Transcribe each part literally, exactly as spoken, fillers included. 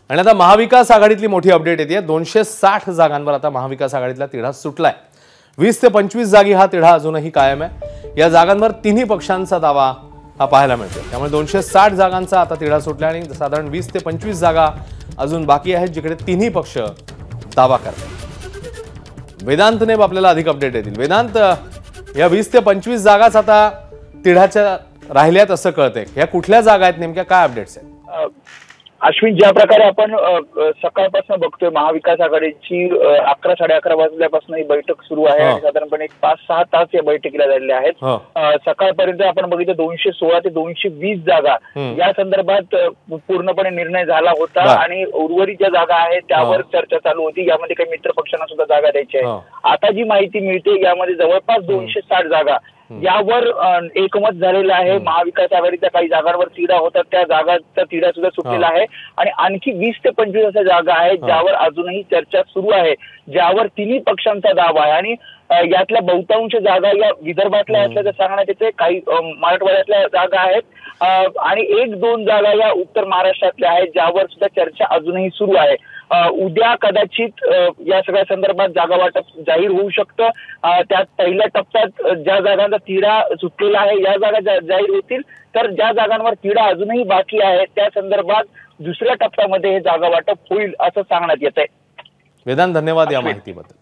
आणि आता महाविकास आघाडीतली मोठी अपडेट येते। दोनशे साठ जागांवर आता महाविकास आघाडीतला तिढा सुटलाय। वीस ते पंचवीस जागी हा तिढा अजूनही कायम आहे। या जागांवर तिन्ही पक्षांचा दावा हा पाहायला मिळतो। त्यामुळे दोनशे साठ जागांचा आता तिढा सुटला आणि साधारण वीस ते पंचवीस जागा अजून बाकी आहेत, जिकडे तिन्ही पक्ष दावा करतात। वेदांतने आपल्याला अधिक अपडेट देतील। वेदांत, या वीस ते पंचवीस जागाच आता तिढाच्या राहिल्यात असं कळतंय। या कुठल्या जागा आहेत, नेमक्या काय अपडेट्स आहेत? अश्विन, ज्या प्रकारे आपण सकाळपासून बघतोय महाविकास आघाडीची अकरा साडे अकरा वाजल्यापासून ही बैठक सुरू आहे आणि साधारणपणे एक पाच सहा तास या बैठकीला झालेले आहेत। सकाळपर्यंत आपण बघितलं दोनशे सोळा ते दोनशे वीस जागा या संदर्भात पूर्णपणे निर्णय झाला होता आणि उर्वरित ज्या जागा आहेत त्यावर चर्चा चालू होती। यामध्ये काही मित्र पक्षांना सुद्धा जागा द्यायची आहे। आता जी माहिती मिळते यामध्ये जवळपास दोनशे साठ जागा यावर एकमत झालेलं आहे। महाविकास आघाडीच्या काही जागांवर तिढा होता, त्या जागांचा तिढा सुद्धा सुटलेला आहे आणि आणखी वीस ते पंचवीस अशा जागा आहेत ज्यावर अजूनही चर्चा सुरू आहे, ज्यावर तिन्ही पक्षांचा दावा आहे आणि यातल्या बहुतांश जागा या विदर्भातल्या असल्याचं सांगण्यात येते। काही मराठवाड्यातल्या जागा आहेत आणि एक दोन जागा या उत्तर महाराष्ट्रातल्या आहेत, ज्यावर सुद्धा चर्चा अजूनही सुरू आहे। उद्या कदाचित या सगळ्या संदर्भात जागा वाटप जाहीर होऊ शकतं। त्यात पहिल्या टप्प्यात ज्या जागांचा तिढा सुटलेला आहे या जागा जाहीर होतील, तर ज्या जागांवर तिढा अजूनही बाकी आहे त्या संदर्भात दुसऱ्या टप्प्यामध्ये हे जागा वाटप होईल असं सांगण्यात येत आहे। वेदांत, धन्यवाद या माहितीबद्दल।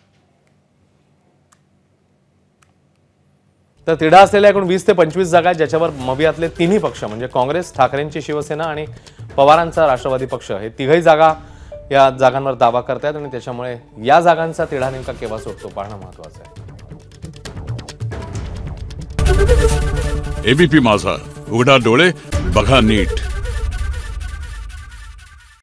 तर तिढा असलेल्या एकूण वीस ते पंचवीस जागा ज्याच्यावर मवियातले तिन्ही पक्ष म्हणजे काँग्रेस, ठाकरेंची शिवसेना आणि पवारांचा राष्ट्रवादी पक्ष हे तिघही जागा या जागांवर दावा करतात आणि त्याच्यामुळे या जागांचा तिढा नेमका केव्हा सुटतो पाहणं महत्त्वाचं आहे। एबीपी माझा, उघडा डोळे बघा नीट।